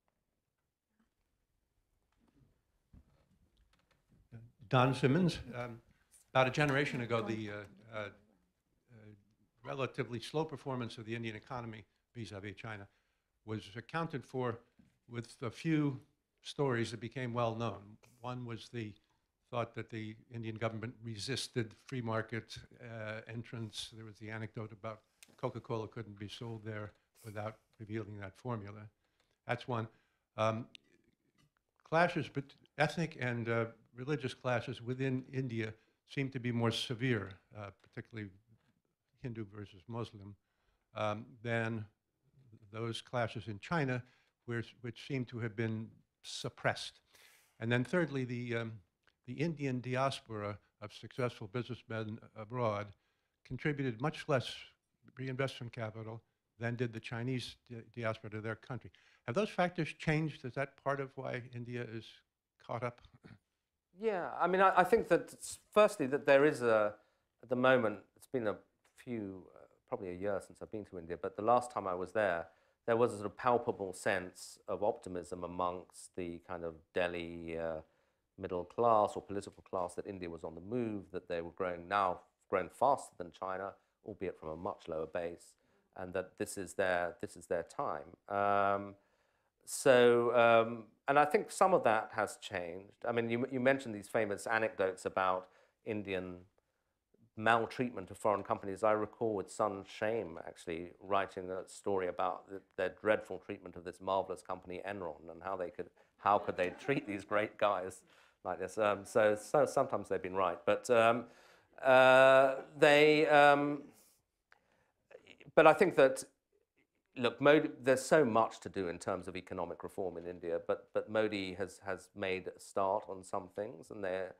Don Simmons, about a generation ago, the relatively slow performance of the Indian economy vis-a-vis China was accounted for with a few stories that became well known. One was the thought that the Indian government resisted free market entrance. There was the anecdote about Coca-Cola couldn't be sold there without revealing that formula. That's one. Clashes, but ethnic and religious clashes within India seem to be more severe, particularly Hindu versus Muslim, than those clashes in China, which seem to have been suppressed. And then thirdly, the Indian diaspora of successful businessmen abroad contributed much less reinvestment capital than did the Chinese diaspora to their country. Have those factors changed? Is that part of why India is caught up? Yeah, I mean, I think that firstly that there is at the moment, it's been a few, probably a year since I've been to India, but the last time I was there was a sort of palpable sense of optimism amongst the kind of Delhi middle class or political class that India was on the move, that they were growing faster than China, albeit from a much lower base, and that this is their time. And I think some of that has changed. I mean, you mentioned these famous anecdotes about Indian maltreatment of foreign companies. I recall with some shame, actually, writing a story about their dreadful treatment of this marvelous company, Enron, and how could they treat these great guys like this. So sometimes they've been right, but but I think that, look, Modi, there's so much to do in terms of economic reform in India, but Modi has made a start on some things,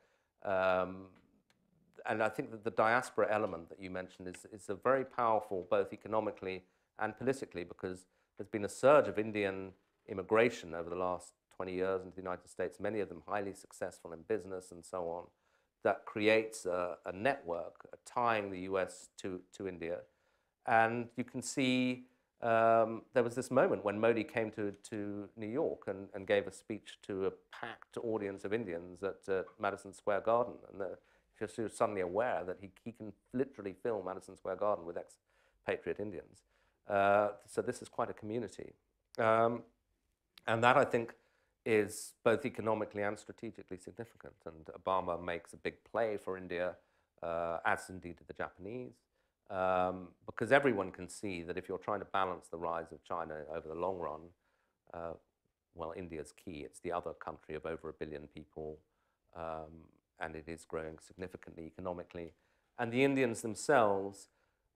and I think that the diaspora element that you mentioned is a very powerful, both economically and politically, because there's been a surge of Indian immigration over the last 20 years into the United States, many of them highly successful in business and so on, that creates a network tying the US to India. And you can see there was this moment when Modi came to New York and gave a speech to a packed audience of Indians at Madison Square Garden. And if you're suddenly aware that he can literally fill Madison Square Garden with expatriate Indians. So this is quite a community. And that, I think, is both economically and strategically significant. And Obama makes a big play for India, as indeed did the Japanese. Because everyone can see that if you're trying to balance the rise of China over the long run, well, India's key. It's the other country of over 1 billion people, and it is growing significantly economically. And the Indians themselves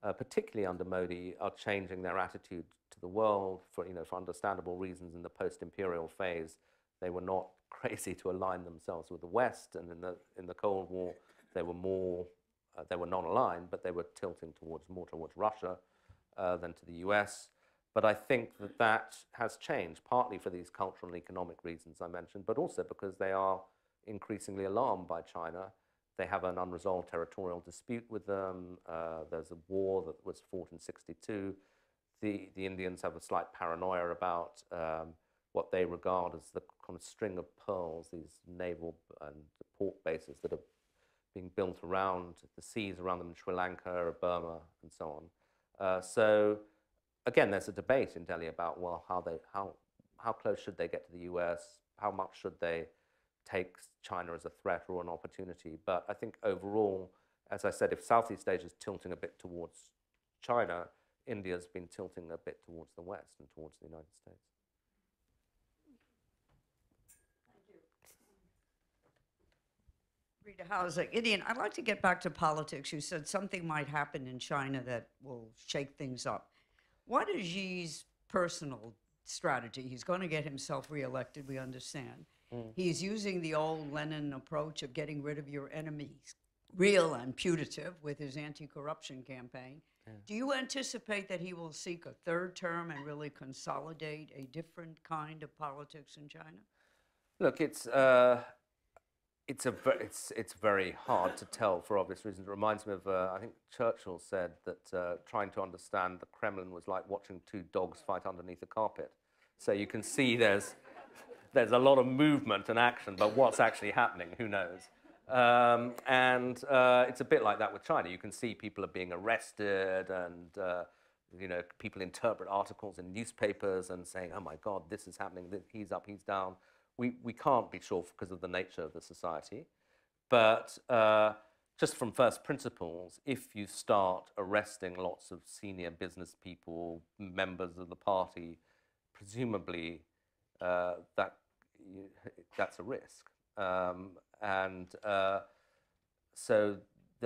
particularly under Modi, are changing their attitude to the world for, for understandable reasons. In the post-imperial phase, they were not crazy to align themselves with the West, and in the Cold War, they were non-aligned, but they were tilting more towards Russia than to the US. But I think that has changed, partly for these cultural and economic reasons I mentioned, but also because they are increasingly alarmed by China. They have an unresolved territorial dispute with them. There's a war that was fought in '62. The Indians have a slight paranoia about what they regard as the kind of string of pearls, these naval and port bases that are being built around the seas around them in Sri Lanka, Burma, and so on. So again, there's a debate in Delhi about, well, how close should they get to the US? How much should they take China as a threat or an opportunity? But I think overall, as I said, if Southeast Asia is tilting a bit towards China, India's been tilting a bit towards the West and towards the United States. Rita Hauser. Gideon, I'd like to get back to politics. You said something might happen in China that will shake things up. What is Xi's personal strategy? He's going to get himself reelected, we understand. He's using the old Lenin approach of getting rid of your enemies, real and putative, with his anti-corruption campaign. Yeah. Do you anticipate that he will seek a third term and really consolidate a different kind of politics in China? Look, it's very hard to tell for obvious reasons. It reminds me of, I think Churchill said that trying to understand the Kremlin was like watching two dogs fight underneath a carpet. So you can see there's a lot of movement and action, but what's actually happening, who knows? It's a bit like that with China. You can see people are being arrested, and people interpret articles in newspapers and saying, oh my God, this is happening, he's up, he's down. We can't be sure because of the nature of the society. But just from first principles, if you start arresting lots of senior business people, members of the party, presumably that's a risk. So,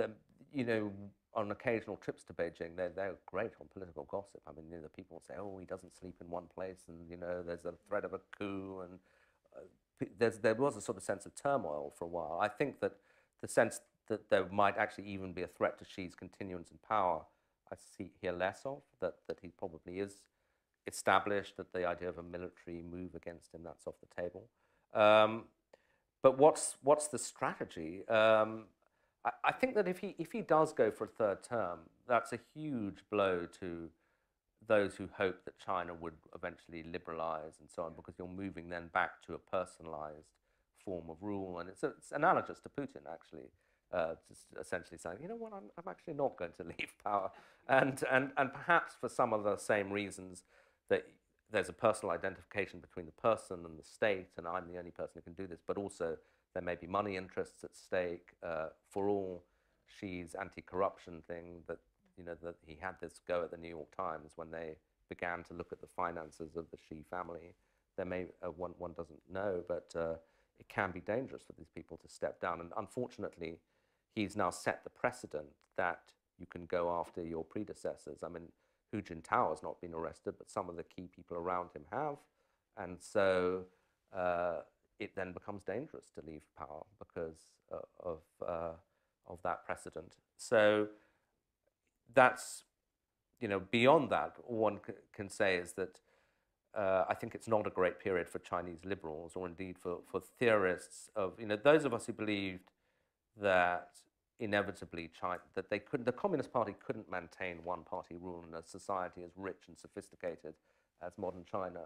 on occasional trips to Beijing, they're great on political gossip. I mean, the people say, oh, he doesn't sleep in one place, and, there's a threat of a coup, and there was a sort of sense of turmoil for a while. I think that the sense that there might actually even be a threat to Xi's continuance in power, I hear less of, that he probably is established, that the idea of a military move against him, that's off the table. But what's the strategy? I think that if he does go for a third term, that's a huge blow to those who hope that China would eventually liberalize and so on, because you're moving then back to a personalized form of rule. And it's analogous to Putin, actually, just essentially saying, you know what, I'm actually not going to leave power. And perhaps for some of the same reasons, that there's a personal identification between the person and the state, and I'm the only person who can do this, but also there may be money interests at stake. For all Xi's anti-corruption thing, that that he had this go at the New York Times when they began to look at the finances of the Xi family. There may one doesn't know, but it can be dangerous for these people to step down. And unfortunately, he's now set the precedent that you can go after your predecessors. I mean, Hu Jintao has not been arrested, but some of the key people around him have. And so it then becomes dangerous to leave power because of that precedent. So that's, beyond that, all one can say is that I think it's not a great period for Chinese liberals, or indeed for theorists of, those of us who believed that inevitably the Communist Party couldn't maintain one-party rule in a society as rich and sophisticated as modern China.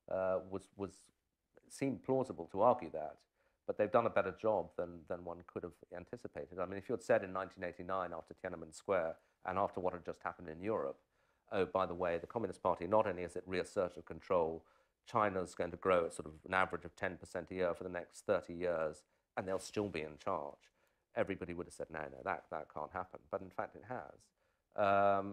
It seemed plausible to argue that, but they've done a better job than one could have anticipated. I mean, if you had said in 1989, after Tiananmen Square, and after what had just happened in Europe, oh, by the way, the Communist Party, not only has it reasserted control, China's going to grow at sort of an average of 10% a year for the next 30 years, and they'll still be in charge. Everybody would have said, no, that can't happen. But in fact, it has.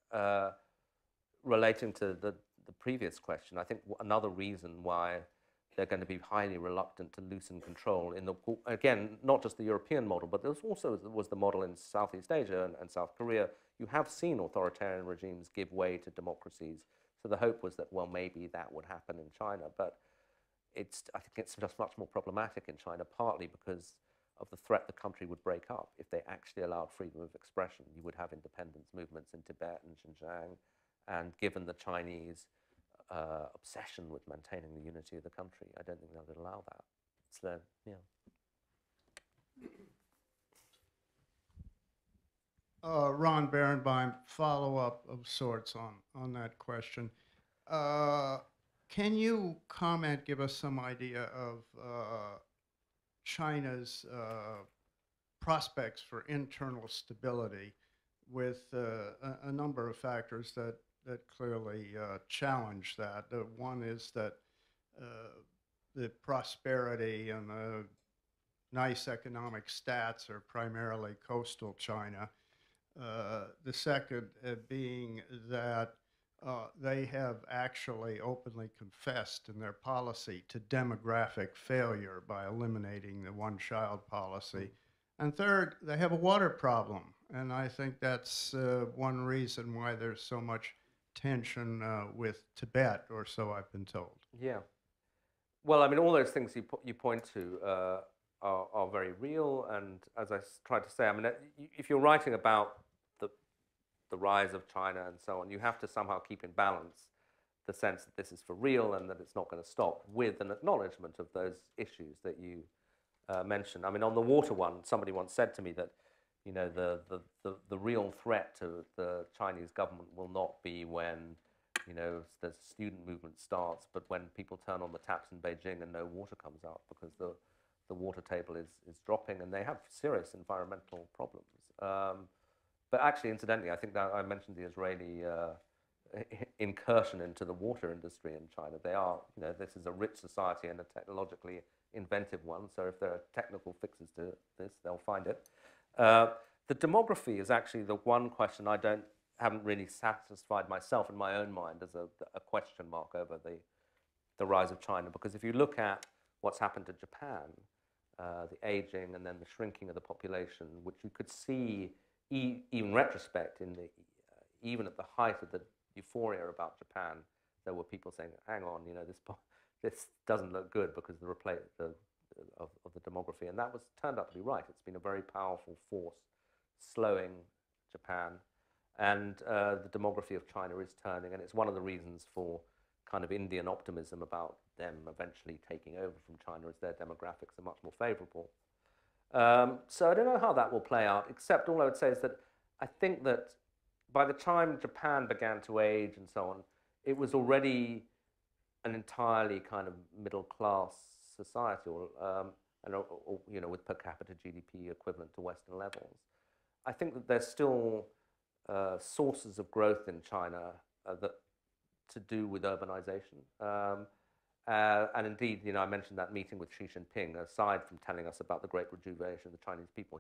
Relating to the previous question, I think another reason why they're going to be highly reluctant to loosen control in the, again, not just the European model, but there's also was the model in Southeast Asia and South Korea. You have seen authoritarian regimes give way to democracies. So the hope was that, well, maybe that would happen in China. But I think it's just much more problematic in China, partly because of the threat the country would break up if they actually allowed freedom of expression. You would have independence movements in Tibet and Xinjiang. And given the Chinese obsession with maintaining the unity of the country, I don't think they would allow that. So, yeah. Ron Berenbaum, follow-up of sorts on that question. Can you comment, give us some idea of China's prospects for internal stability with a number of factors that clearly challenge that. One is that the prosperity and the nice economic stats are primarily coastal China. The second being that they have actually openly confessed in their policy to demographic failure by eliminating the one-child policy. And third, they have a water problem. And I think that's one reason why there's so much tension with Tibet, or so I've been told. Yeah. Well, I mean, all those things you point to are very real. And as I tried to say, I mean, if you're writing about the rise of China and so on, you have to somehow keep in balance the sense that this is for real and that it's not going to stop, with an acknowledgement of those issues that you mentioned. I mean, on the water one, somebody once said to me that, you know, the real threat to the Chinese government will not be when, you know, the student movement starts, but when people turn on the taps in Beijing and no water comes out, because the water table is dropping and they have serious environmental problems. But actually, incidentally, I think that I mentioned the Israeli incursion into the water industry in China. They are, you know, this is a rich society and a technologically inventive one. So if there are technical fixes to this, they'll find it. The demography is actually the one question I haven't really satisfied myself in my own mind as a question mark over the rise of China. Because if you look at what's happened to Japan, the aging and then the shrinking of the population, which you could see even retrospect even at the height of the euphoria about Japan, there were people saying, hang on, you know, this doesn't look good because of the demography. And that turned out to be right. It's been a very powerful force slowing Japan. And the demography of China is turning, and it's one of the reasons for kind of Indian optimism about them eventually taking over from China, as their demographics are much more favorable. So I don't know how that will play out, except all I would say is that I think that by the time Japan began to age and so on, it was already an entirely kind of middle-class society, or you know, with per capita GDP equivalent to Western levels. I think that there's still sources of growth in China that to do with urbanization. And indeed, you know, I mentioned that meeting with Xi Jinping. Aside from telling us about the great rejuvenation of the Chinese people,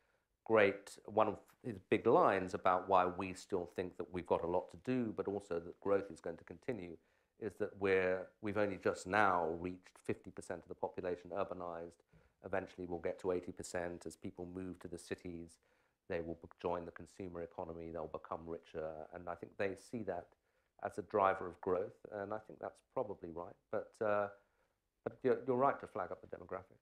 one of his big lines about why we still think that we've got a lot to do, but also that growth is going to continue, is that we've only just now reached 50% of the population urbanized. Eventually, we'll get to 80% as people move to the cities. They will join the consumer economy. They'll become richer, and I think they see that as a driver of growth, and I think that's probably right. But you're right to flag up the demographics.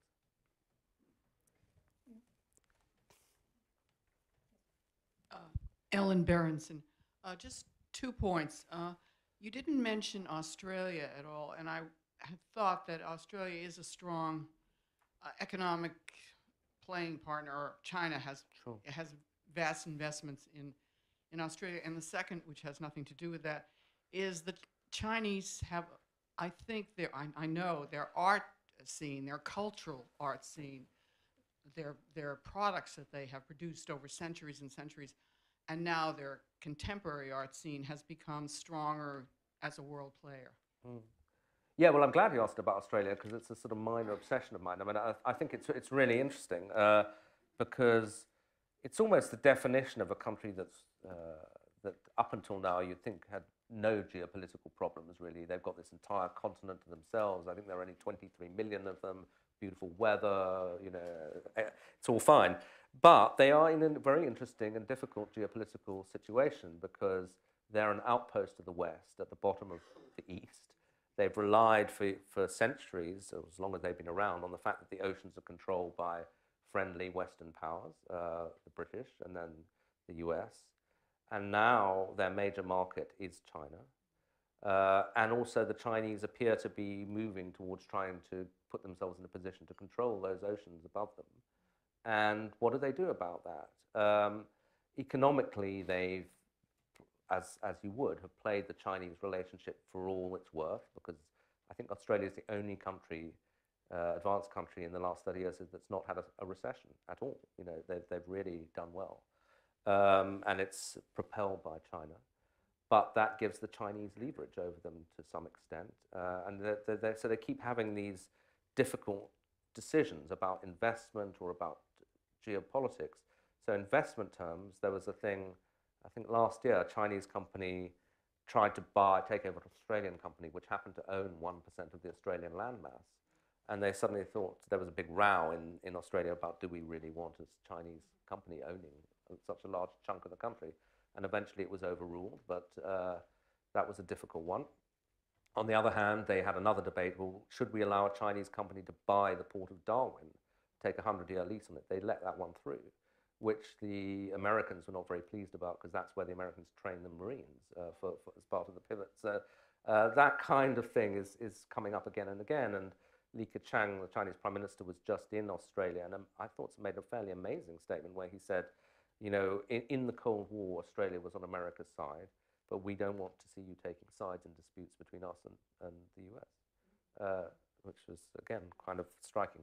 Ellen Berenson, just 2 points. You didn't mention Australia at all, and I had thought that Australia is a strong economic playing partner. China has vast investments in Australia. And the second, which has nothing to do with that, is that Chinese have, I think, I know their art scene, their cultural art scene, their products that they have produced over centuries and centuries, and now their contemporary art scene has become stronger as a world player. Mm. Yeah, well, I'm glad you asked about Australia, because it's a sort of minor obsession of mine. I mean, I think it's really interesting because it's almost the definition of a country that up until now you'd think had no geopolitical problems, really. They've got this entire continent to themselves. I think there are only 23 million of them, beautiful weather, you know, it's all fine. But they are in a very interesting and difficult geopolitical situation because they're an outpost of the West at the bottom of the East. They've relied for centuries, or as long as they've been around, on the fact that the oceans are controlled by friendly Western powers, the British and then the US. And now their major market is China. And also the Chinese appear to be moving towards trying to put themselves in a position to control those oceans above them. And what do they do about that? Economically, they've, as you would, have played the Chinese relationship for all it's worth, because I think Australia is the only country, advanced country in the last 30 years that's not had a recession at all. You know, they've really done well. And it's propelled by China. But that gives the Chinese leverage over them to some extent. So they keep having these difficult decisions about investment or about geopolitics. So investment terms, there was a thing, I think last year, a Chinese company tried to take over an Australian company, which happened to own 1% of the Australian landmass. And they suddenly thought there was a big row in Australia about, do we really want a Chinese company owning such a large chunk of the country? And eventually it was overruled, but that was a difficult one. On the other hand, they had another debate, well, should we allow a Chinese company to buy the port of Darwin, take a 100-year lease on it? They let that one through, which the Americans were not very pleased about, because that's where the Americans train the Marines as part of the pivot. So that kind of thing is coming up again and again. And Li Keqiang, the Chinese Prime Minister, was just in Australia, and I thought made a fairly amazing statement where he said, you know, in the Cold War, Australia was on America's side, but we don't want to see you taking sides in disputes between us and the US, which was, again, kind of striking.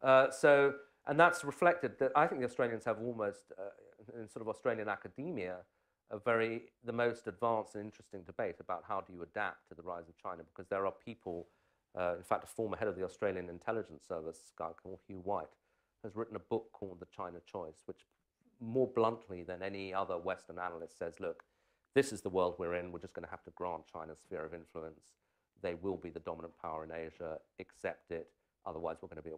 And that's reflected that I think the Australians have almost, in sort of Australian academia, the most advanced and interesting debate about how do you adapt to the rise of China, because there are people, in fact, a former head of the Australian intelligence service, a guy called Hugh White, has written a book called The China Choice, which more bluntly than any other Western analyst says, look, this is the world we're in. We're just going to have to grant China's sphere of influence. They will be the dominant power in Asia. Accept it. Otherwise, we're going to be at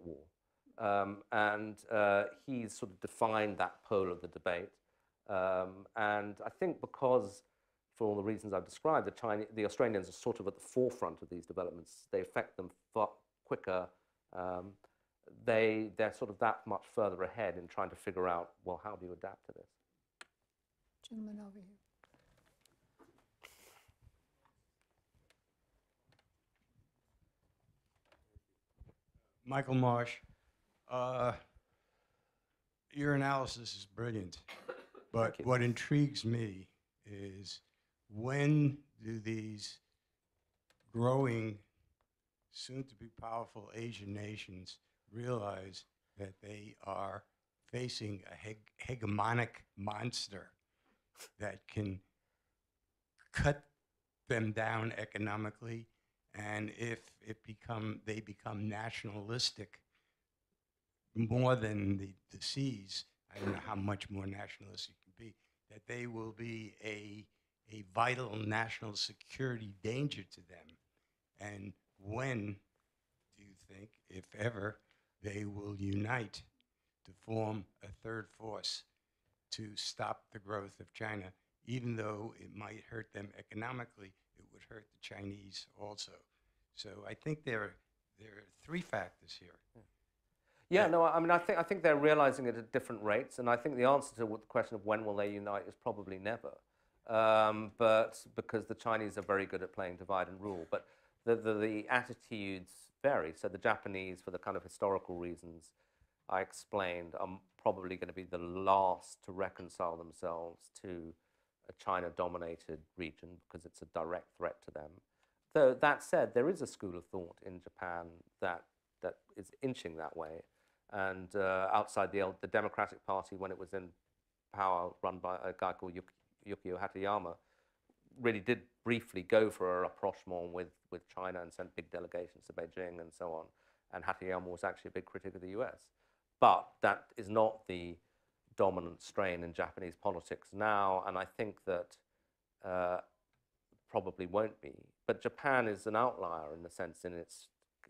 war. He's sort of defined that pole of the debate. And I think because, for all the reasons I've described, the Australians are sort of at the forefront of these developments. They affect them far quicker. They're sort of that much further ahead in trying to figure out, well, how do you adapt to this? Gentleman over here. Michael Marsh, your analysis is brilliant, but what intrigues me is, when do these growing, soon-to-be powerful Asian nations realize that they are facing a hegemonic monster that can cut them down economically, and if they become nationalistic more than the seas, I don't know how much more nationalistic it can be, that they will be a vital national security danger to them. And when do you think, if ever, they will unite to form a third force to stop the growth of China? Even though it might hurt them economically, it would hurt the Chinese also. So I think there are three factors here. Yeah, no, I mean, I think they're realizing it at different rates, and I think the answer to the question of when will they unite is probably never. But because the Chinese are very good at playing divide and rule, but the attitudes vary. So the Japanese, for the kind of historical reasons I explained, are probably going to be the last to reconcile themselves to a China-dominated region because it's a direct threat to them. Though that said, there is a school of thought in Japan that is inching that way. And outside the Democratic Party, when it was in power, run by a guy called Yukio Hatayama, really did briefly go for a rapprochement with China and sent big delegations to Beijing and so on. And Hatayama was actually a big critic of the US. But that is not the dominant strain in Japanese politics now. And I think that probably won't be. But Japan is an outlier in the sense in its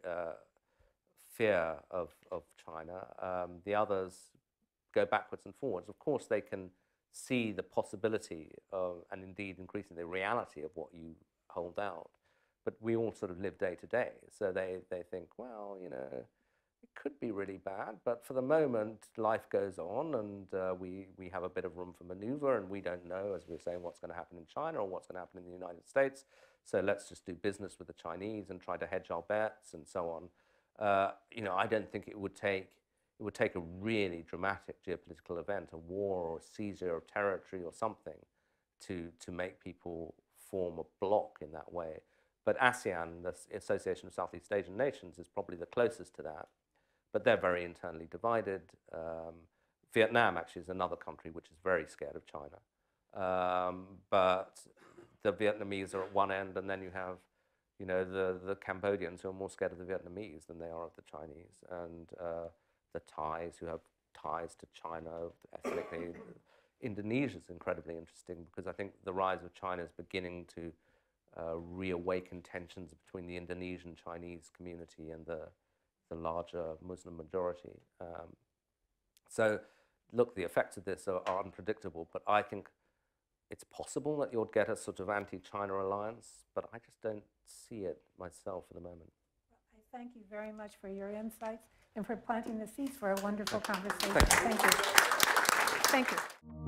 fear of China. The others go backwards and forwards. Of course, they can see the possibility of, and indeed increasingly the reality of what you hold out. But we all sort of live day to day. So they think, well, you know, it could be really bad, but for the moment, life goes on, and we have a bit of room for maneuver, and we don't know, as we were saying, what's going to happen in China or what's going to happen in the United States. So let's just do business with the Chinese and try to hedge our bets and so on. You know, I don't think it would take a really dramatic geopolitical event, a war or a seizure of territory or something, to make people form a bloc in that way. But ASEAN, the Association of Southeast Asian Nations, is probably the closest to that. But they're very internally divided. Vietnam actually is another country which is very scared of China. But the Vietnamese are at one end, and then you have, you know, the Cambodians who are more scared of the Vietnamese than they are of the Chinese, and the Thais who have ties to China ethnically. Indonesia is incredibly interesting because I think the rise of China is beginning to reawaken tensions between the Indonesian Chinese community and the larger Muslim majority. So, look, the effects of this are unpredictable, but I think it's possible that you'll get a sort of anti-China alliance, but I just don't see it myself at the moment. I thank you very much for your insights and for planting the seeds for a wonderful conversation. Thank you. Thank you. Thank you.